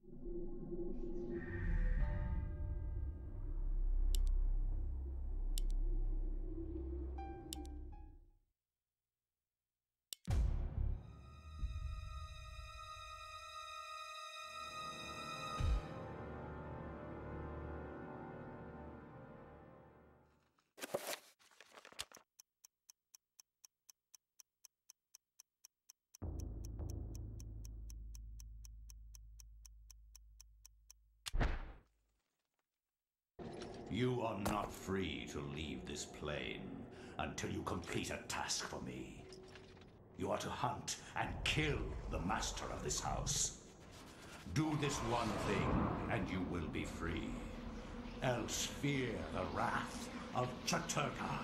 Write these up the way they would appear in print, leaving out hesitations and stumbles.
You are not free to leave this plane until you complete a task for me. You are to hunt and kill the master of this house. Do this one thing and you will be free. Else fear the wrath of Chaturka.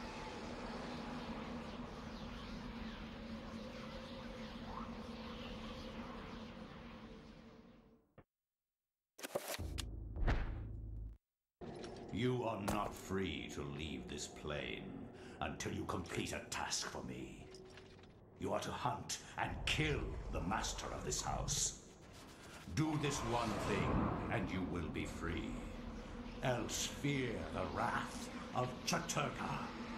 You are not free to leave this plane until you complete a task for me. You are to hunt and kill the master of this house. Do this one thing and you will be free. Else fear the wrath of Chaturka.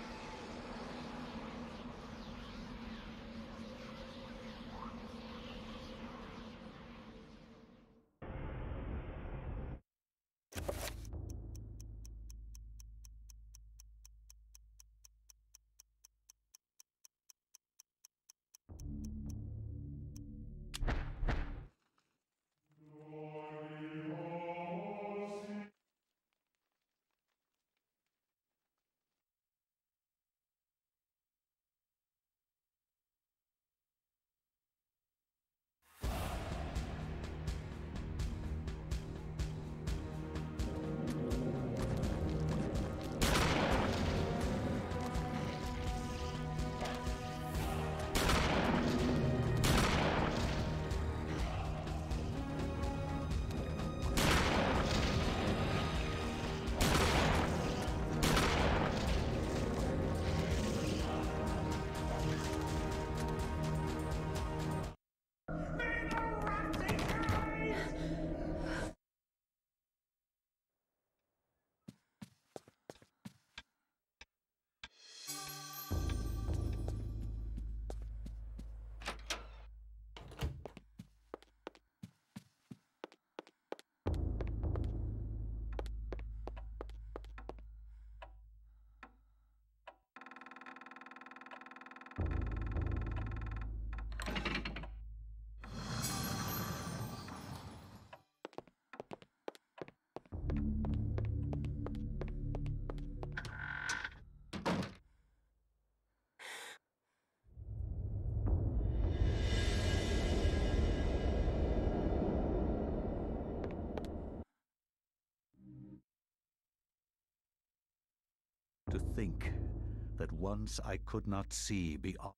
To think that once I could not see beyond.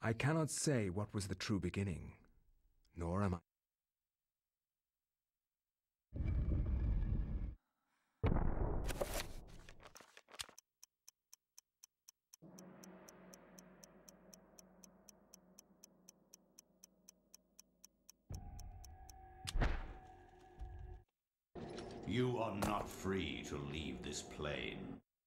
I cannot say what was the true beginning, nor am I. You are not free to leave this plane.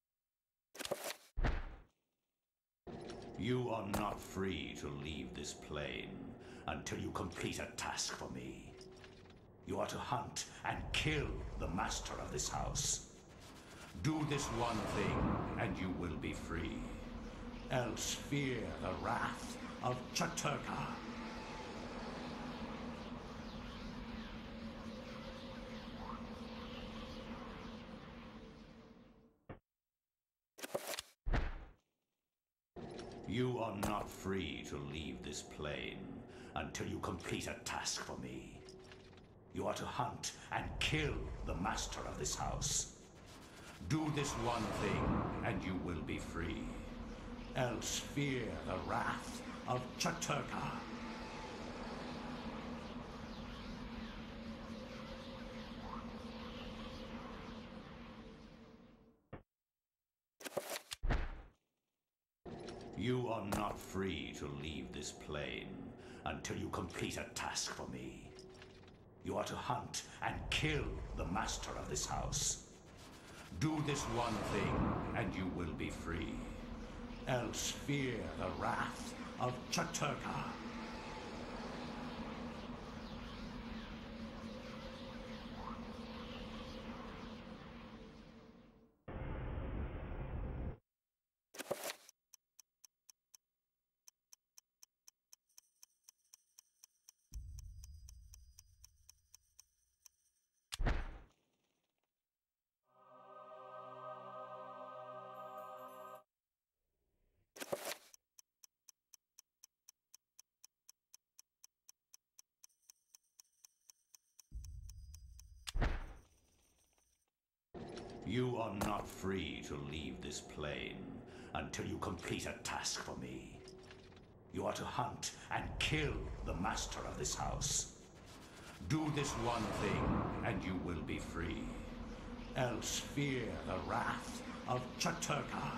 You are not free to leave this plane until you complete a task for me. You are to hunt and kill the master of this house. Do this one thing and you will be free. Else fear the wrath of Chaturka. You are not free to leave this plane until you complete a task for me. You are to hunt and kill the master of this house. Do this one thing and you will be free. Else fear the wrath of Chaturka. You are not free to leave this plane until you complete a task for me. You are to hunt and kill the master of this house. Do this one thing and you will be free. Else fear the wrath of Chaturka. You are not free to leave this plane until you complete a task for me. You are to hunt and kill the master of this house. Do this one thing and you will be free. Else fear the wrath of Chaturka.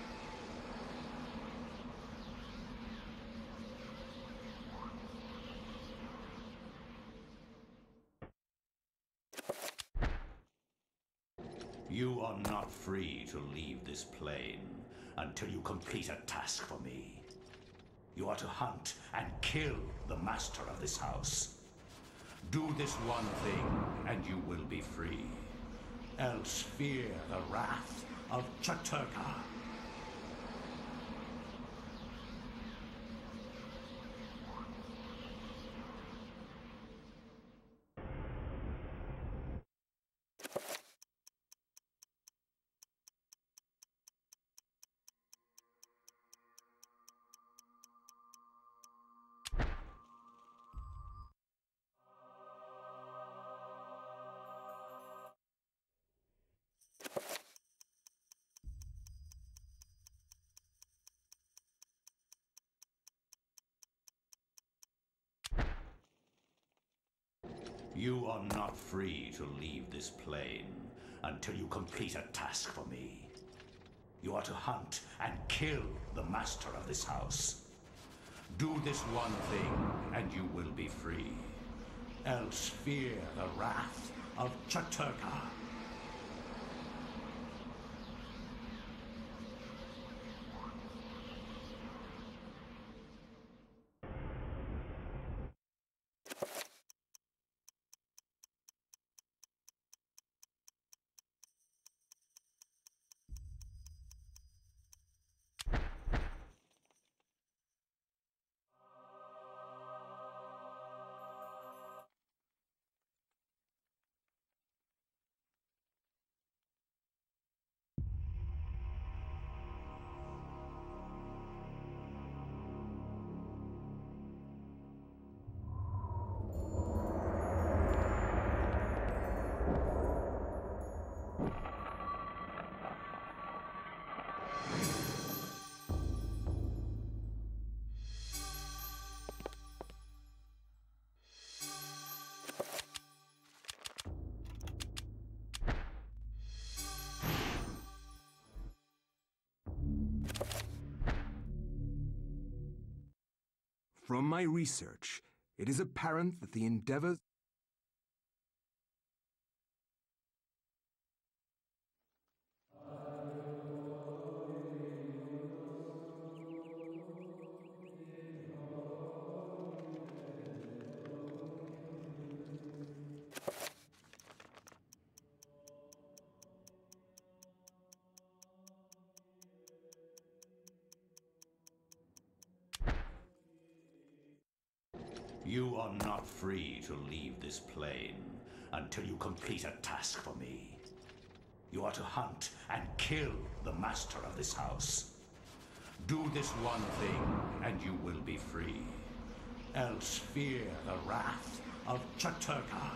You are not free to leave this plane until you complete a task for me. You are to hunt and kill the master of this house. Do this one thing and you will be free. Else fear the wrath of Chaturka. You are not free to leave this plane until you complete a task for me. You are to hunt and kill the master of this house. Do this one thing and you will be free. Else fear the wrath of Chaturka. From my research, it is apparent that the endeavors... You are not free to leave this plane until you complete a task for me. You are to hunt and kill the master of this house. Do this one thing, and you will be free. Else fear the wrath of Chaturka.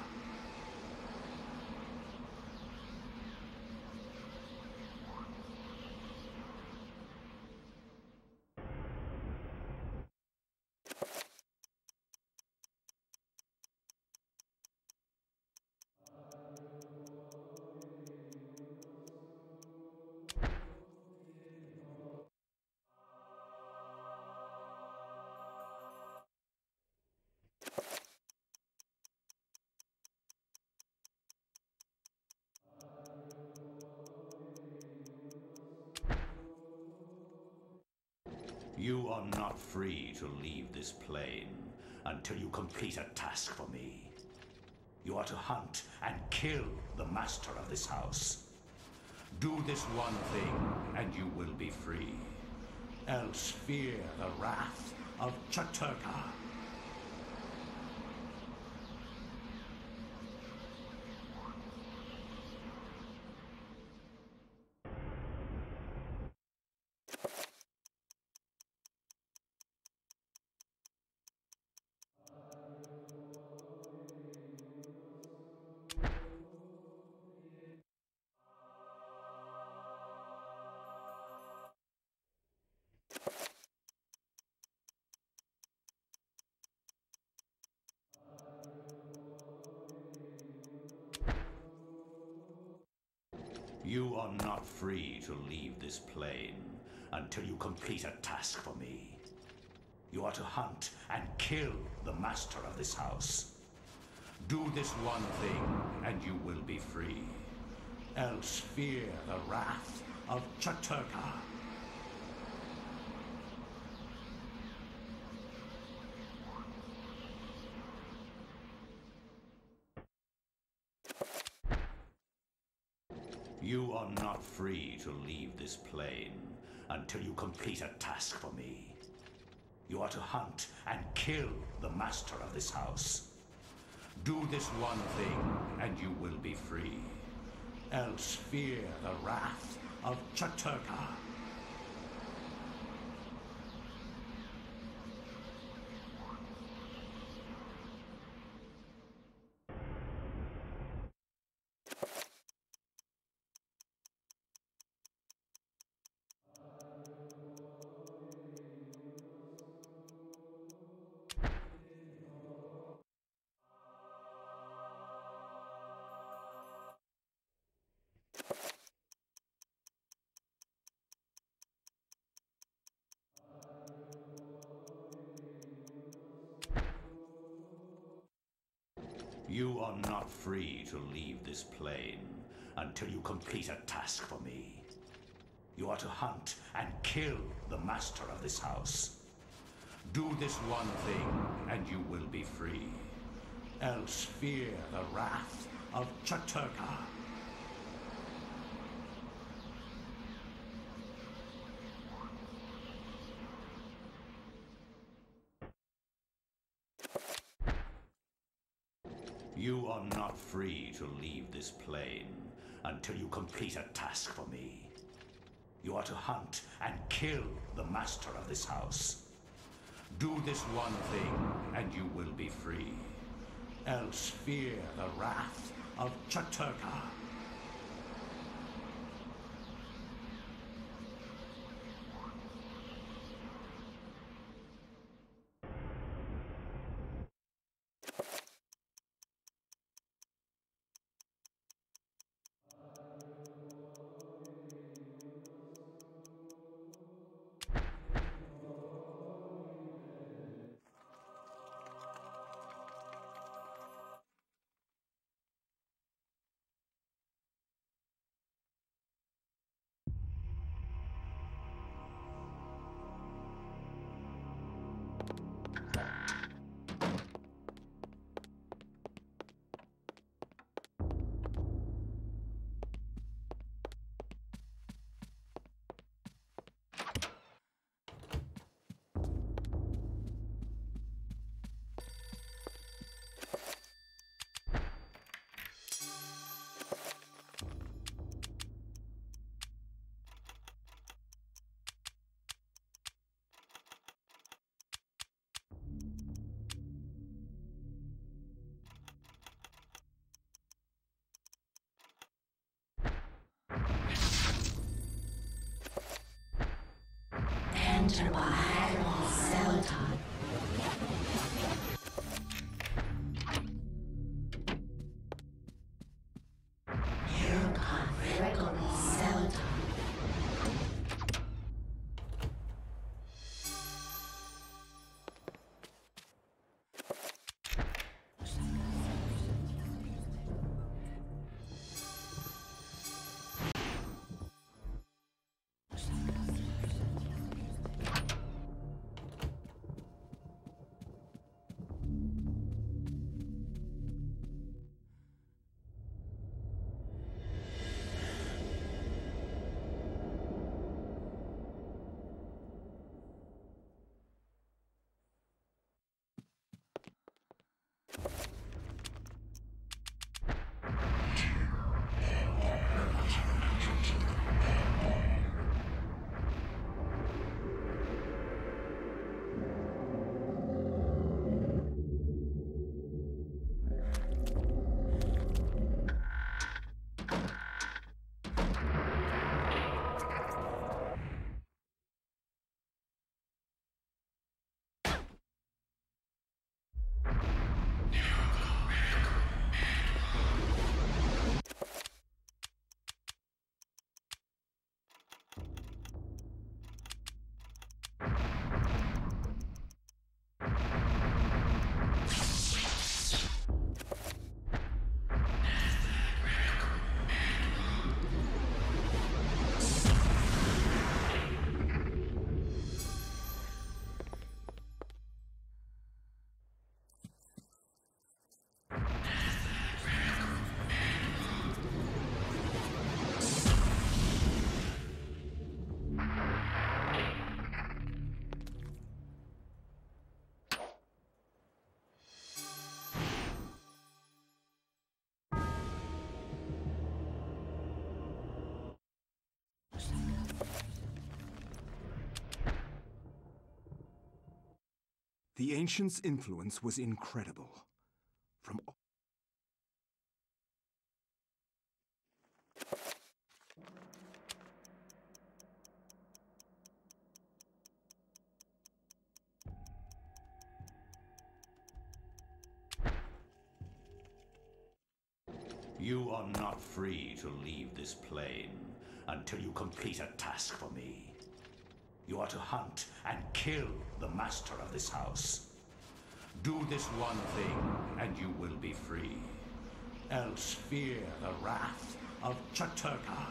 You are not free to leave this plane until you complete a task for me. You are to hunt and kill the master of this house. Do this one thing, and you will be free. Else fear the wrath of Chaturka. You are not free to leave this plane until you complete a task for me. You are to hunt and kill the master of this house. Do this one thing, and you will be free. Else fear the wrath of Chaturka. You are not free to leave this plane until you complete a task for me. You are to hunt and kill the master of this house. Do this one thing, and you will be free. Else fear the wrath of Chaturka. You are not free to leave this plane until you complete a task for me. You are to hunt and kill the master of this house. Do this one thing, and you will be free. Else fear the wrath of Chaturka. You are not free to leave this plane until you complete a task for me. You are to hunt and kill the master of this house. Do this one thing, and you will be free. Else fear the wrath of Chaturka. The Ancients' influence was incredible. From You are not free to leave this plane until you complete a task for me. You are to hunt and kill the master of this house. Do this one thing, and you will be free. Else fear the wrath of Chaturka.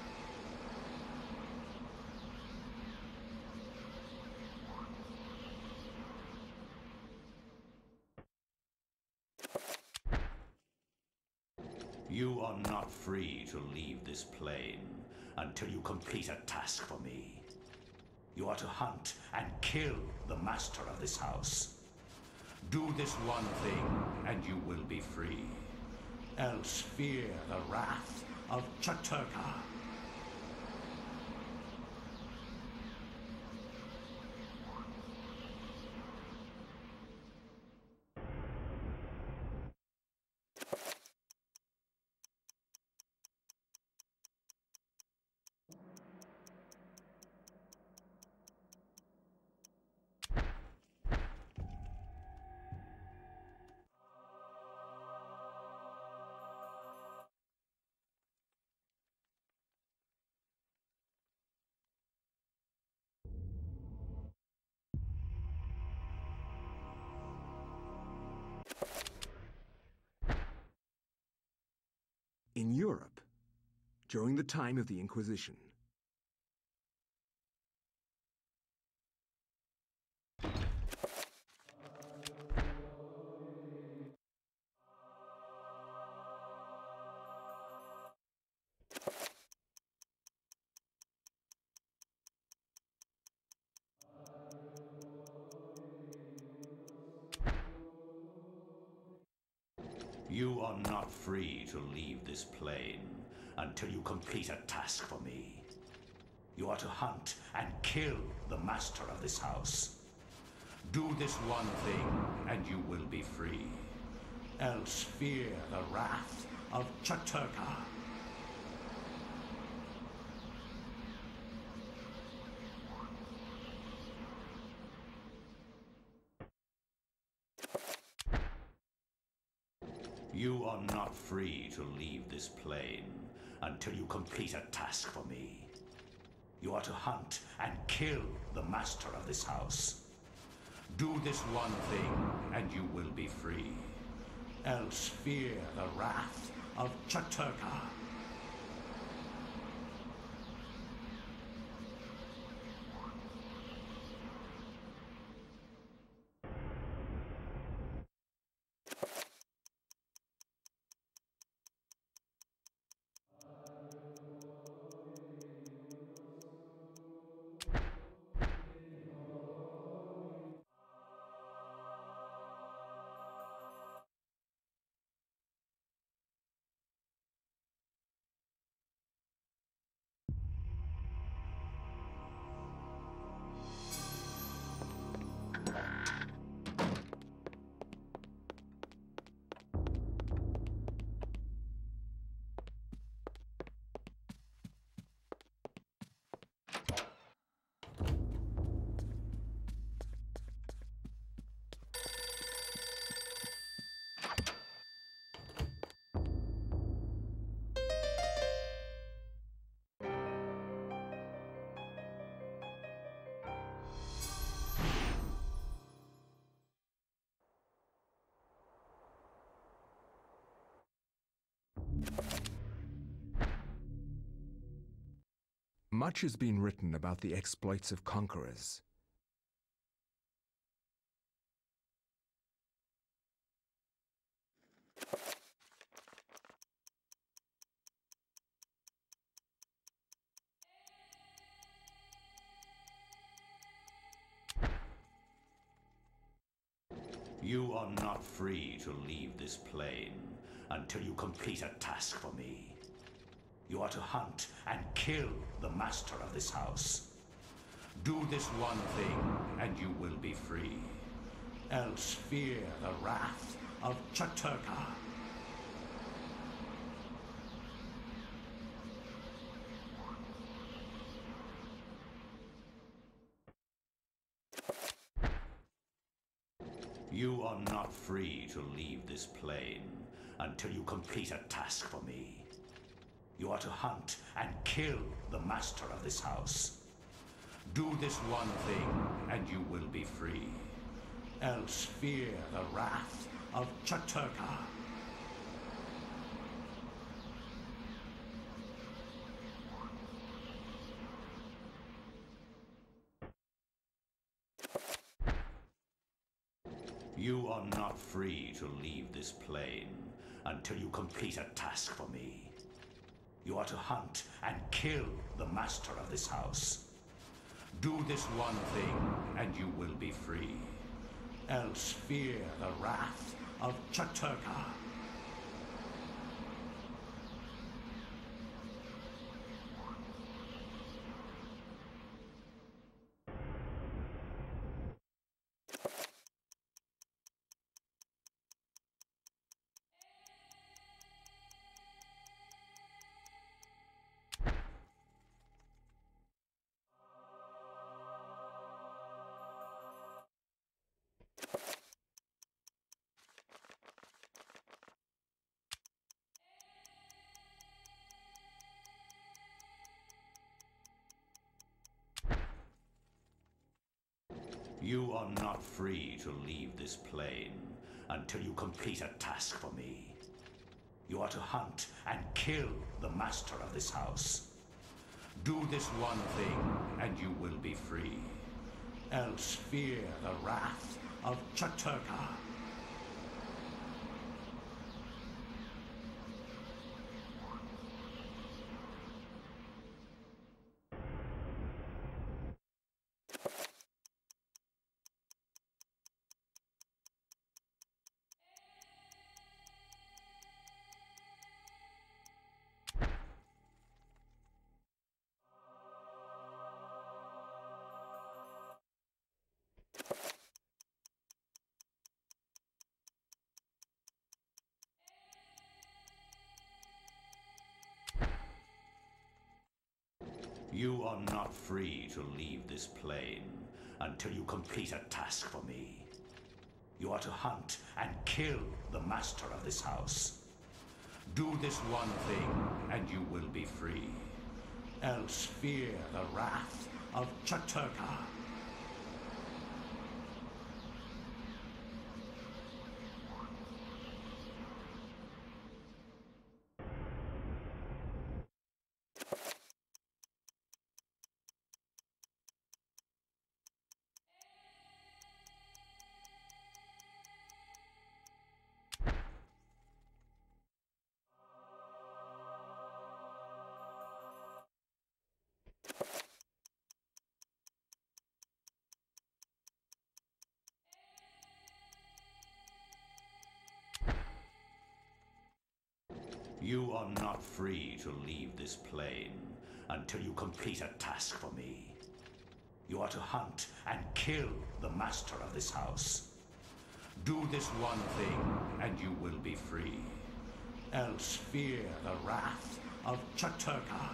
You are not free to leave this plane until you complete a task for me. You are to hunt and kill the master of this house. Do this one thing, and you will be free. Else fear the wrath of Chaturka. in Europe, during the time of the Inquisition, You are not free to leave this plane until you complete a task for me. You are to hunt and kill the master of this house. Do this one thing, and you will be free. Else fear the wrath of Chaturka. You are not free to leave this plane until you complete a task for me. You are to hunt and kill the master of this house. Do this one thing, and you will be free. Else fear the wrath of Chaturka. Much has been written about the exploits of conquerors. You are not free to leave this plane until you complete a task for me. You are to hunt and kill the master of this house. Do this one thing, and you will be free. Else fear the wrath of Chaturka. You are not free to leave this plane until you complete a task for me. You are to hunt and kill the master of this house. Do this one thing, and you will be free. Else fear the wrath of Chaturka. You are not free to leave this plane until you complete a task for me. You are to hunt and kill the master of this house. Do this one thing, and you will be free. Else fear the wrath of Chaturka. You are not free to leave this plane until you complete a task for me. You are to hunt and kill the master of this house. Do this one thing, and you will be free. Else fear the wrath of Chaturka. You are not free to leave this plane until you complete a task for me. You are to hunt and kill the master of this house. Do this one thing, and you will be free. Else fear the wrath of Chaturka. You are not free to leave this plane until you complete a task for me. You are to hunt and kill the master of this house. Do this one thing, and you will be free. Else fear the wrath of Chaturka.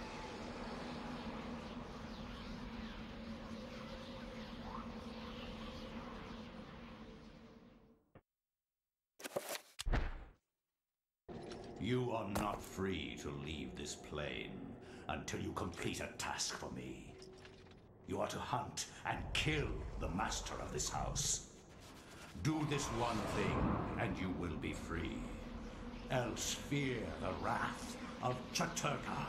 You are not free to leave this plane until you complete a task for me. You are to hunt and kill the master of this house. Do this one thing, and you will be free. Else fear the wrath of Chaturka.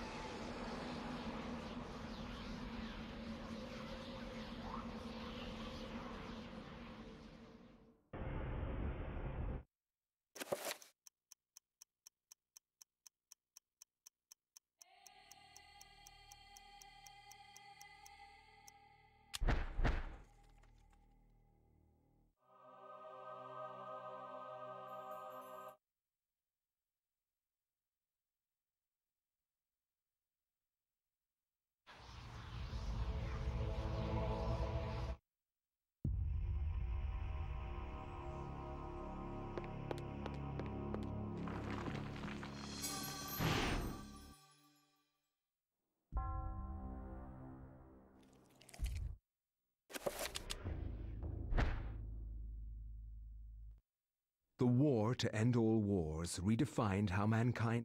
The war to end all wars redefined how mankind...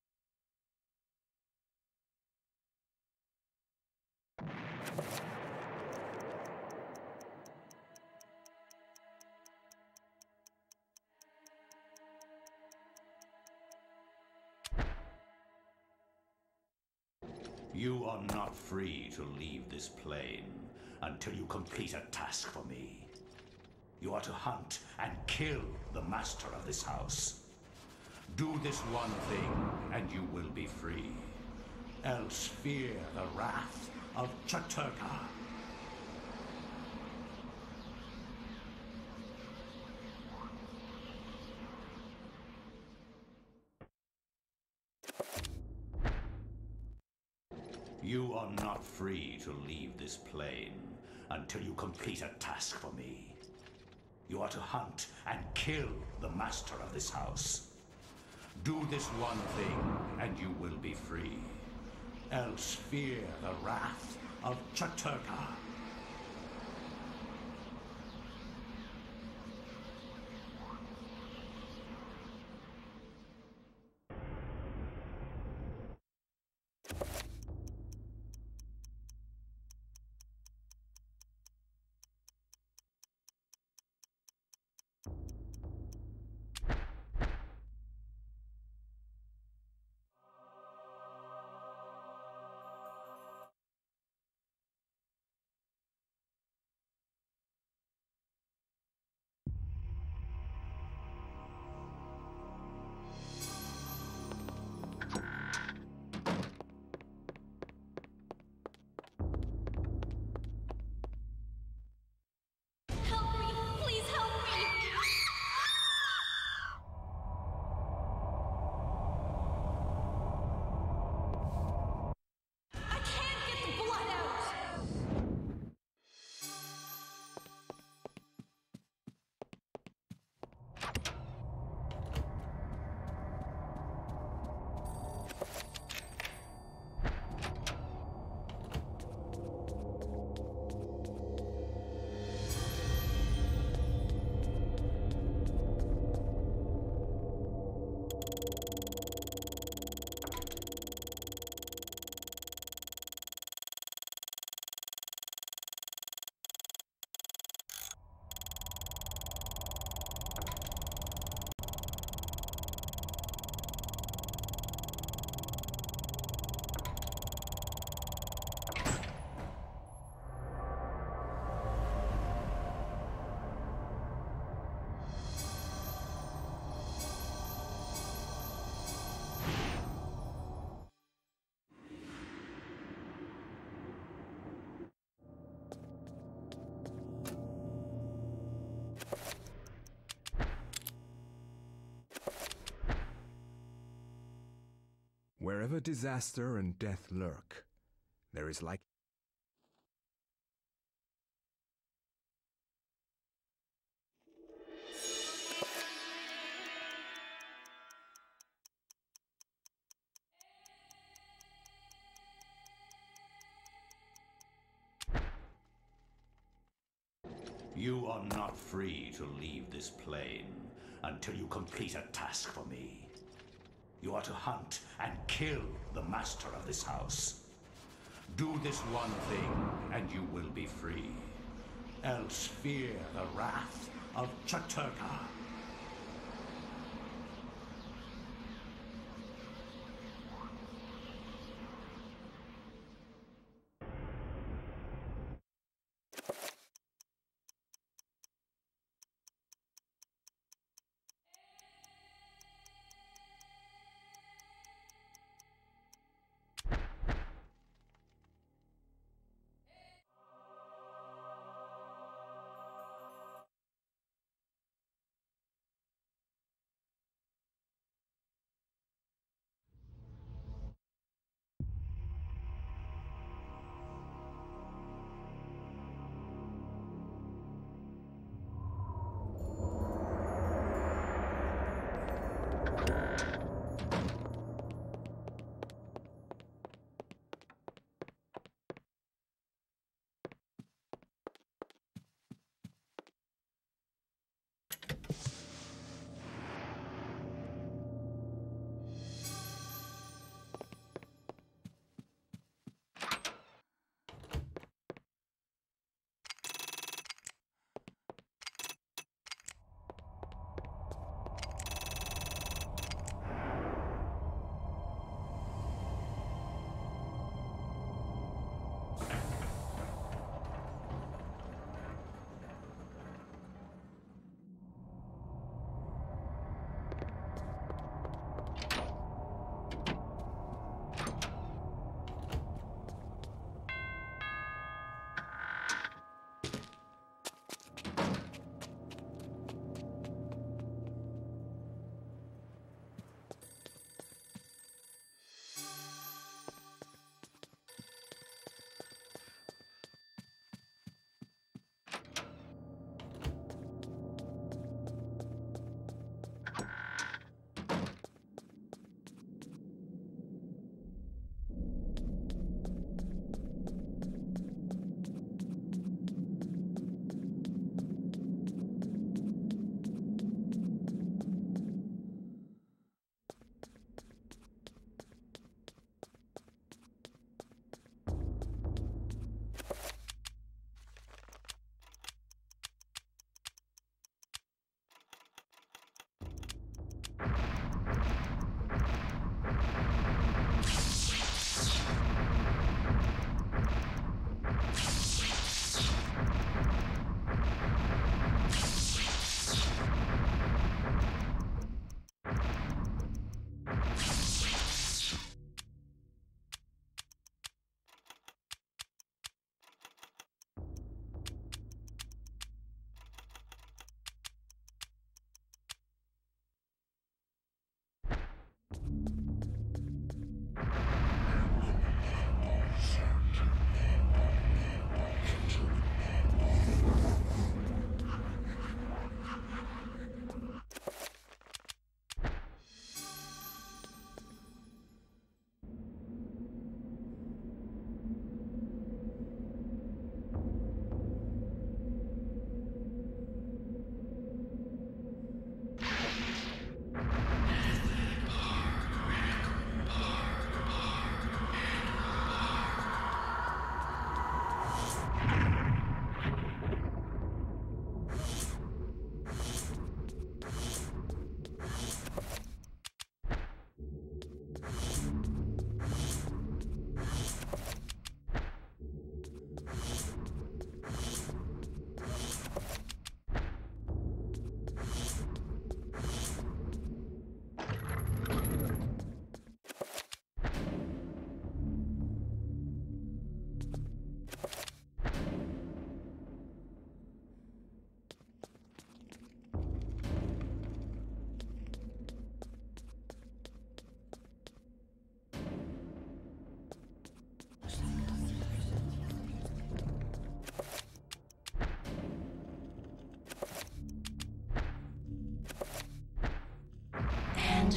You are not free to leave this plane until you complete a task for me. You are to hunt and kill the master of this house. Do this one thing, and you will be free. Else fear the wrath of Chaturka. You are not free to leave this plane until you complete a task for me. You are to hunt and kill the master of this house. Do this one thing, and you will be free. Else fear the wrath of Chaturka. Wherever disaster and death lurk, there is like You are not free to leave this plane until you complete a task for me. You are to hunt and kill the master of this house. Do this one thing, and you will be free. Else fear the wrath of Chaturga.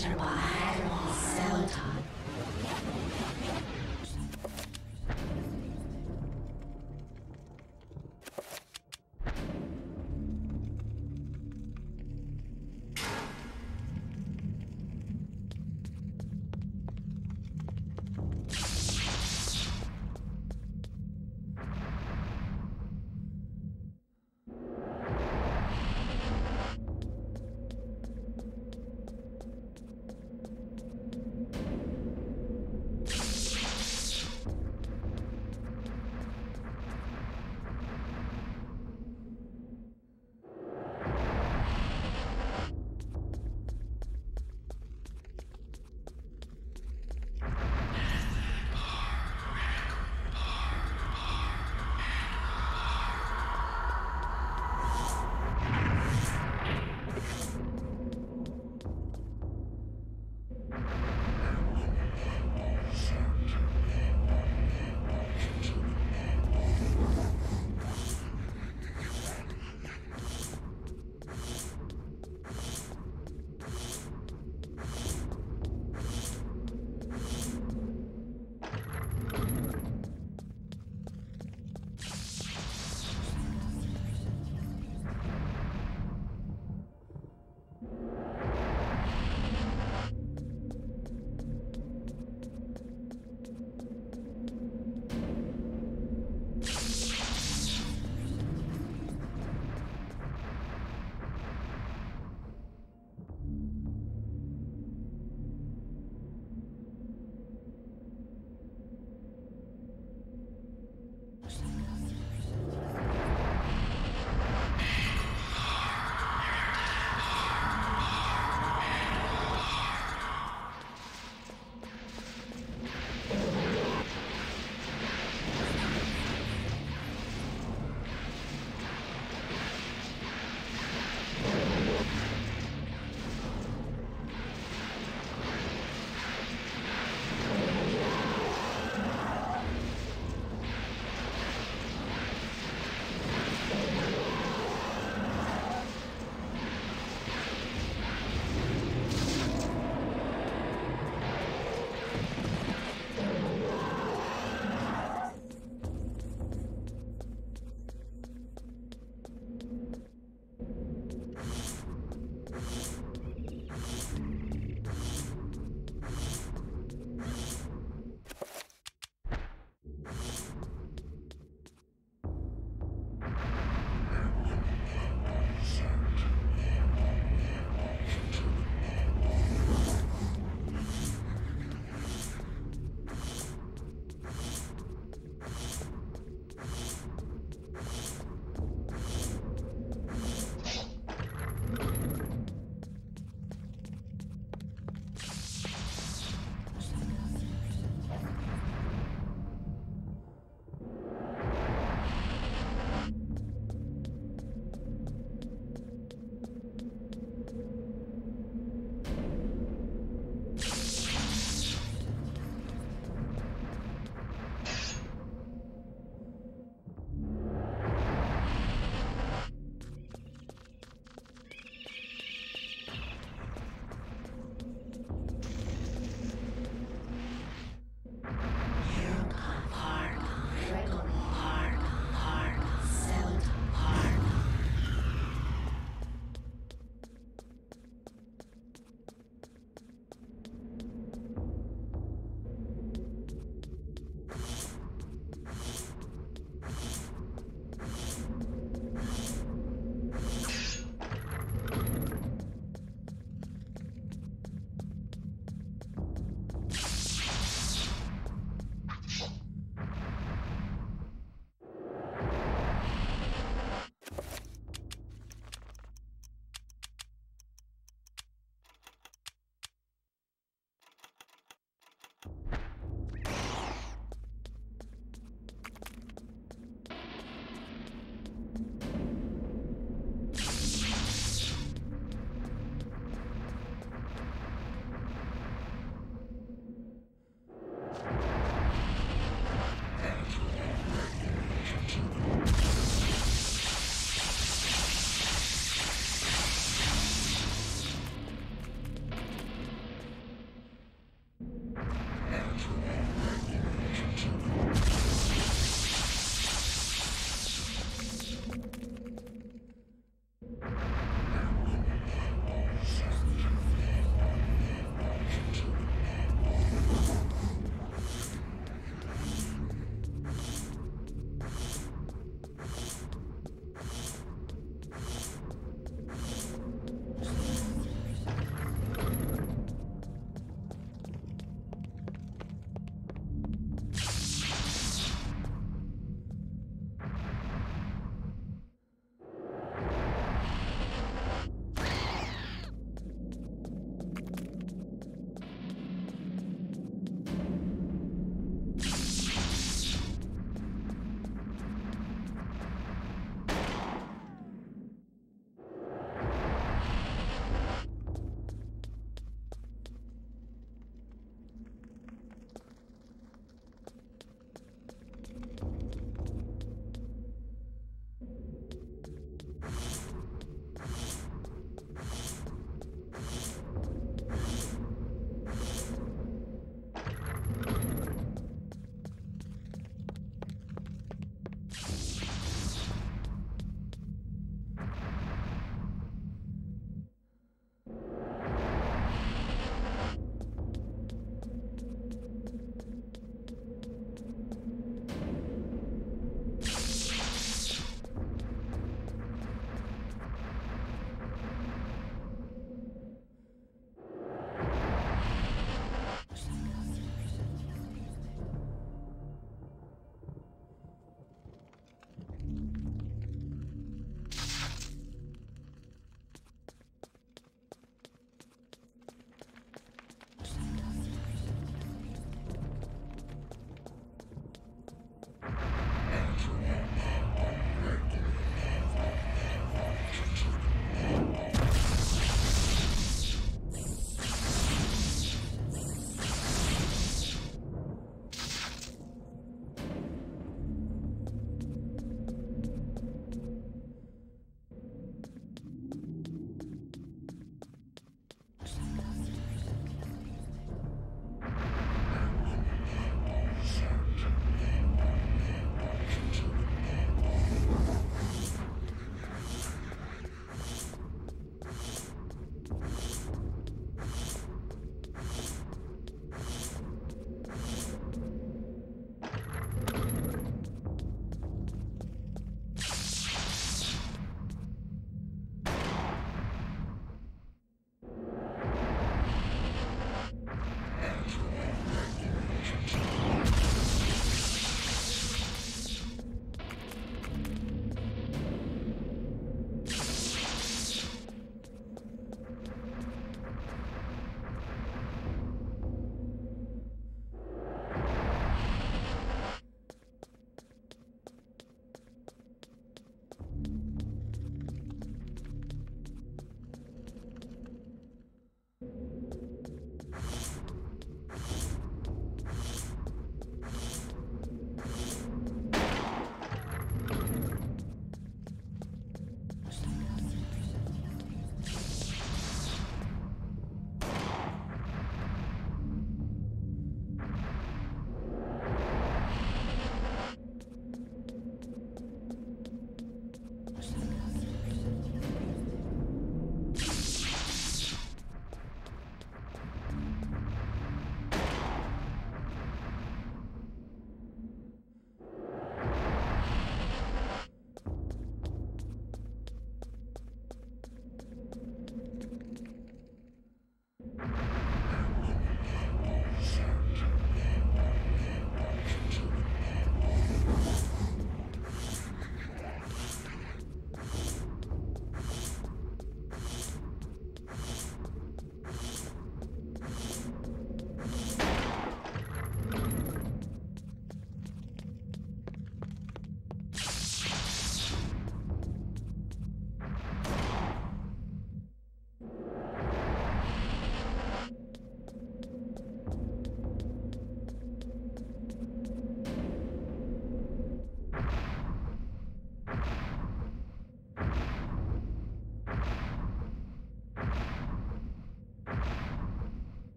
enter by Celadon.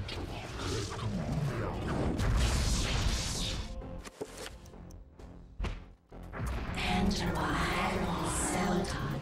Enter my Admiral Selton.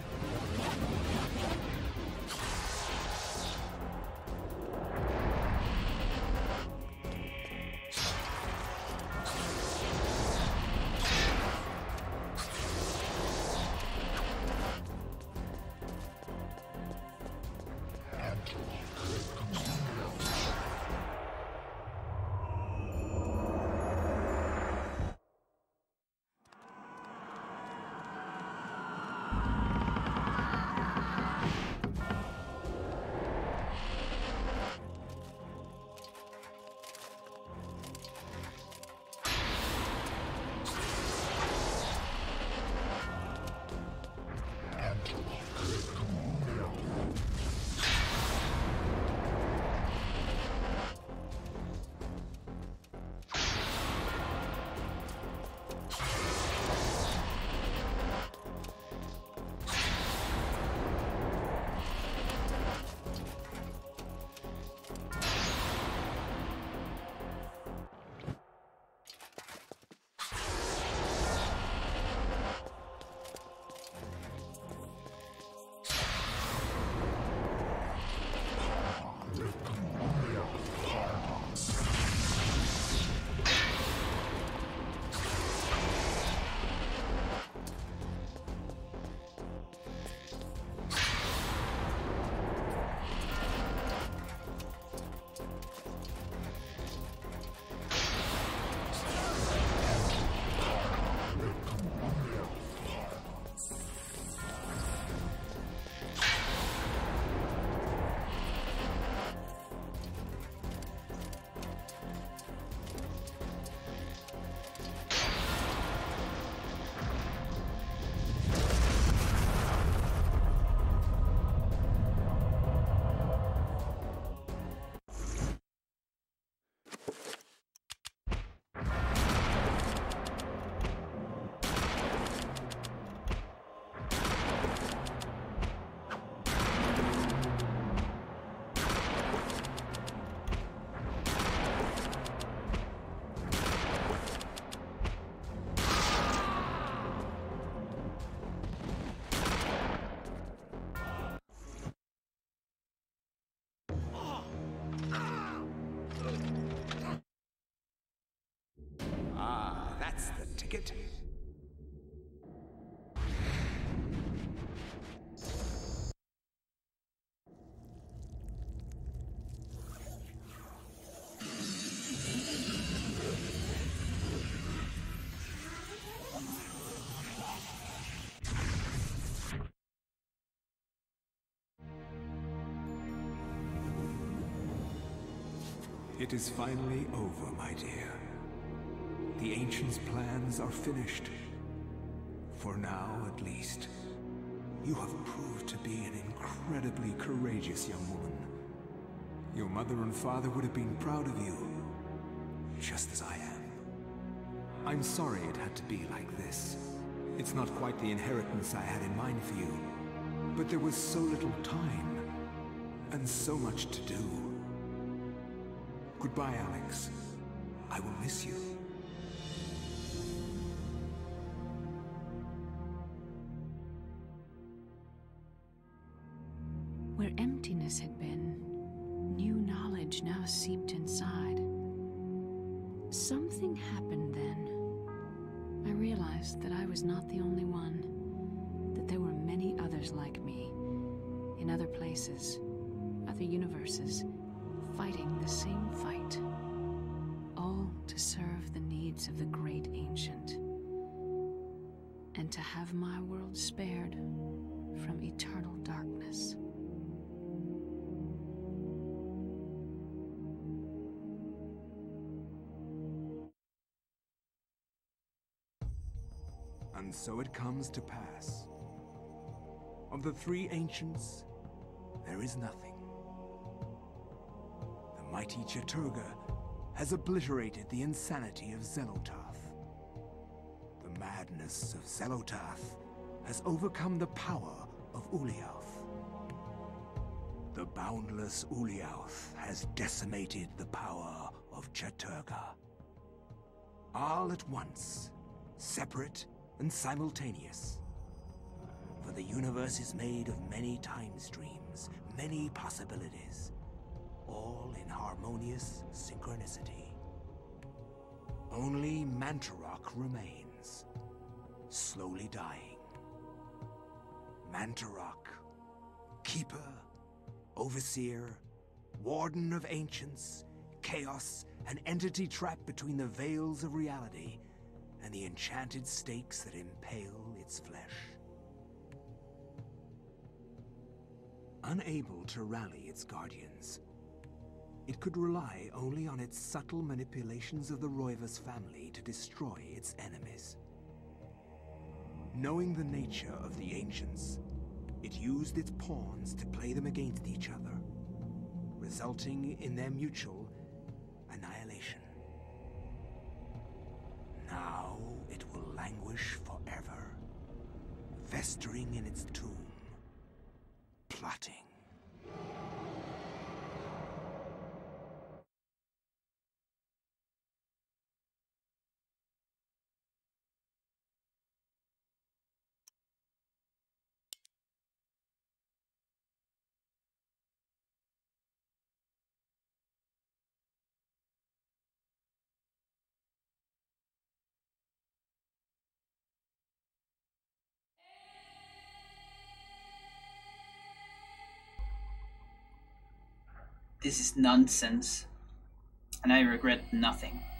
That's the ticket. It is finally over, my dear. The Ancients' plans are finished. For now, at least. You have proved to be an incredibly courageous young woman. Your mother and father would have been proud of you, just as I am. I'm sorry it had to be like this. It's not quite the inheritance I had in mind for you, but there was so little time, and so much to do. Goodbye, Alex. I will miss you. Where emptiness had been, new knowledge now seeped inside. Something happened then. I realized that I was not the only one, that there were many others like me, in other places, other universes, fighting the same fight, all to serve the needs of the great ancient, and to have my world spared from eternal darkness. And so it comes to pass. Of the three ancients, there is nothing. The mighty Chaturga has obliterated the insanity of Xenotarth. The madness of Xenotarth has overcome the power of Uliath. The The boundless Uliauth has decimated the power of Chaturga. All at once, separate and simultaneous. For the universe is made of many time streams, many possibilities, all in harmonious synchronicity. Only Mantarok remains, slowly dying. Mantarok, keeper, overseer, warden of ancients, chaos, an entity trapped between the veils of reality and the enchanted stakes that impale its flesh. Unable to rally its guardians, it could rely only on its subtle manipulations of the Roivas family to destroy its enemies. Knowing the nature of the ancients, it used its pawns to play them against each other, resulting in their mutual annihilation. Now it will languish forever, festering in its tomb, plotting. This is nonsense, and I regret nothing.